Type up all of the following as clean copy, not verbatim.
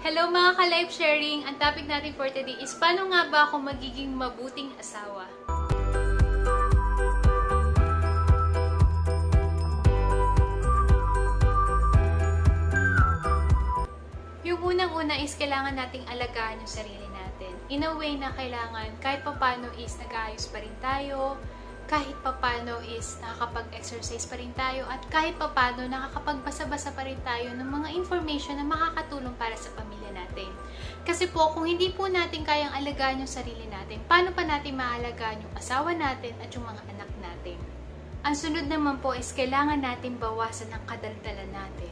Hello mga ka-life sharing! Ang topic natin for today is paano nga ba ako magiging mabuting asawa? Yung unang-una is kailangan nating alagaan yung sarili natin. In a way na kailangan kahit papano is nag-aayos pa rin tayo, kahit papano is nakakapag-exercise pa rin tayo, at kahit papano nakakapagbasa-basa pa rin tayo ng mga information na makakatulong para sa pamilya natin. Kasi po, kung hindi po natin kayang alagaan yung sarili natin, paano pa natin maalagaan yung asawa natin at yung mga anak natin? Ang sunod naman po is kailangan natin bawasan ang kadaldalan natin.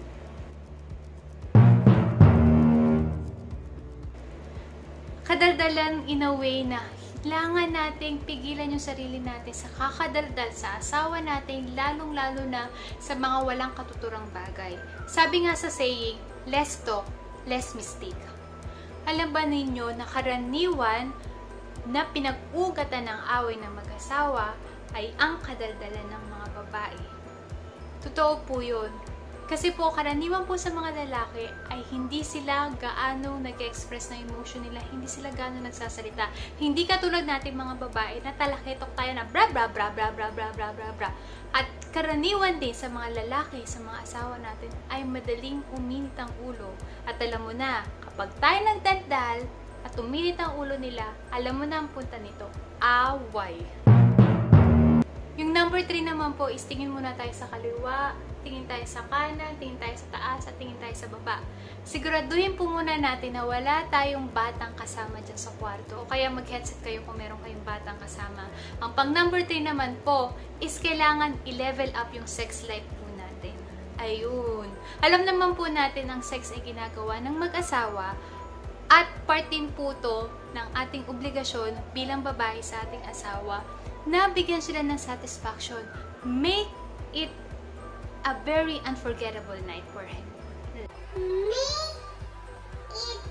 Kadaldalan in a way na kailangan nating pigilan yung sarili natin sa kakadaldal sa asawa natin, lalong-lalo na sa mga walang katuturang bagay. Sabi nga sa saying, less talk, less mistake. Alam ba ninyo na karaniwan na pinag-ugatan ng away ng mag-asawa ay ang kadaldalan ng mga babae? Totoo po yun. Kasi po, karaniwan po sa mga lalaki ay hindi sila gaano nag-express ng emotion nila, hindi sila gaano nagsasalita. Hindi katulad natin mga babae na talakitok tayo na bra bra bra bra bra bra bra bra bra. At karaniwan din sa mga lalaki, sa mga asawa natin ay madaling uminit ang ulo. At alam mo na, kapag tayo nagdaldal at uminit ang ulo nila, alam mo na ang punta nito, away. Yung number 3 naman po is tingin muna tayo sa kaliwa, tingin tayo sa kanan, tingin tayo sa taas, at tingin tayo sa baba. Siguraduhin po muna natin na wala tayong batang kasama dyan sa kwarto, o kaya mag-headset kayo kung meron kayong batang kasama. Ang pang number 3 naman po is kailangan i-level up yung sex life po natin. Ayun. Alam naman po natin ang sex ay ginagawa ng mag-asawa, at part din po to ng ating obligasyon bilang babae sa ating asawa na bigyan sila ng satisfaction. Make it a very unforgettable night for him. Make it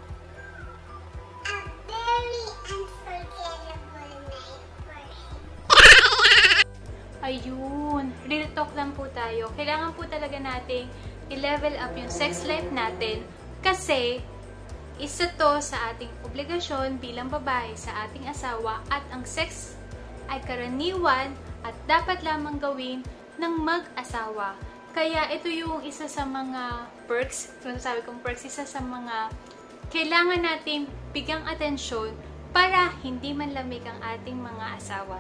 a very unforgettable night for him. Ayun. Real talk lang po tayo. Kailangan po talaga nating i-level up yung sex life natin kasi isa to sa ating obligasyon bilang babae sa ating asawa, at ang sex ay karaniwan at dapat lamang gawin ng mag-asawa. Kaya ito yung isa sa mga perks, kung sabi kong perks, isa sa mga kailangan natin bigyang atensyon para hindi manlamig ang ating mga asawa.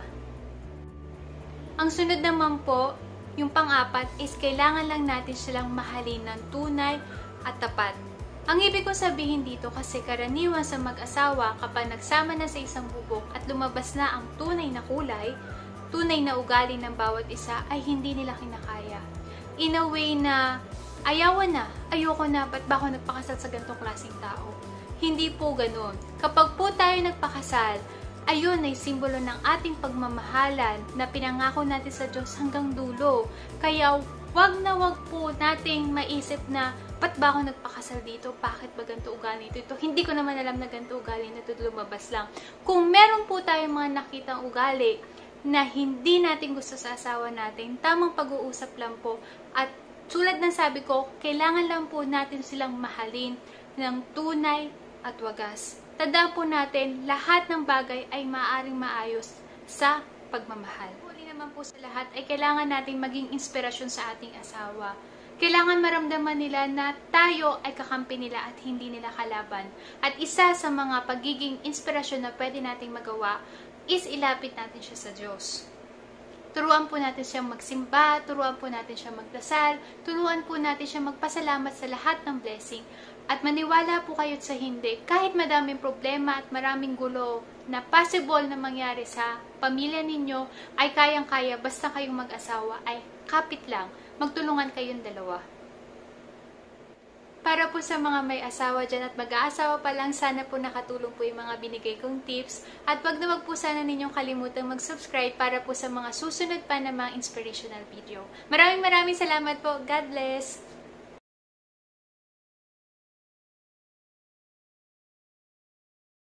Ang sunod naman po, yung pang-apat is kailangan lang natin silang mahalin ng tunay at tapat. Ang ibig kong sabihin dito, kasi karaniwan sa mag-asawa kapag nagsama na sa isang bubong at lumabas na ang tunay na kulay, tunay na ugali ng bawat isa ay hindi nila kinakaya. In a way na ayawan na, ayoko na, ba't ba ako nagpakasal sa ganitong klaseng tao? Hindi po ganun. Kapag po tayo nagpakasal, ayun ay simbolo ng ating pagmamahalan na pinangako natin sa Diyos hanggang dulo. Kaya wag na wag po nating maisip na ba't ba ako nagpakasal dito? Bakit ba ganito ugali ito? Hindi ko naman alam na ganito ugali na ito, lumabas lang. Kung meron po tayong mga nakitang ugali na hindi natin gusto sa asawa natin, tamang pag-uusap lang po. At tulad ng sabi ko, kailangan lang po natin silang mahalin ng tunay at wagas. Tandaan po natin, lahat ng bagay ay maaaring maayos sa pagmamahal. Huli naman po sa lahat ay kailangan natin maging inspirasyon sa ating asawa. Kailangan maramdaman nila na tayo ay kakampi nila at hindi nila kalaban. At isa sa mga pagiging inspirasyon na pwede nating magawa is ilapit natin siya sa Diyos. Turuan po natin siya magsimba, turuan po natin siya magdasal, turuan po natin siya magpasalamat sa lahat ng blessing. At maniwala po kayo sa hindi, kahit madaming problema at maraming gulo na possible na mangyari sa pamilya ninyo, ay kayang-kaya basta kayong mag-asawa, ay kapit lang, magtulungan kayong dalawa. Para po sa mga may asawa dyan at mag-aasawa pa lang, sana po nakatulong po yung mga binigay kong tips. At wag na wag po sana ninyong kalimutang mag-subscribe para po sa mga susunod pa na mga inspirational video. Maraming salamat po. God bless!